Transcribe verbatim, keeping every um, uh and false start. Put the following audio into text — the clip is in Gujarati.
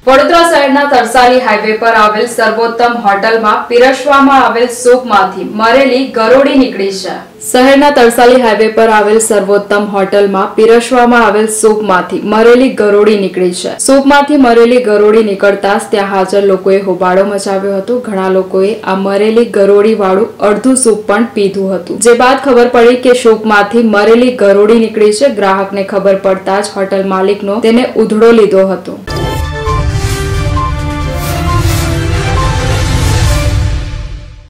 વડોદરા શહેરના તરસાલી હાઈવે પર આવેલ સર્વોત્તમ હોટલમાં પીરસવામાં આવેલ સૂપમાંથી મરેલી ગરોળી નીકળી છે। શહેરના તરસાલી હાઈવે પર આવેલ સર્વોત્તમ હોટલમાં પીરસવામાં આવેલ સૂપમાંથી મરેલી ગરોળી નીકળી છે। સૂપમાંથી મરેલી ગરોળી નીકળતા જ ત્યાં હાજર લોકોએ હોબાળો મચાવ્યો હતો। ઘણા લોકોએ આ મરેલી ગરોળી વાળું અડધું સૂપ પણ પીધું હતું, જે બાદ ખબર પડી કે સૂપમાંથી મરેલી ગરોળી નીકળી છે। ગ્રાહકને ખબર પડતા જ હોટલ માલિકનો તેને ઉધડો લીધો હતો।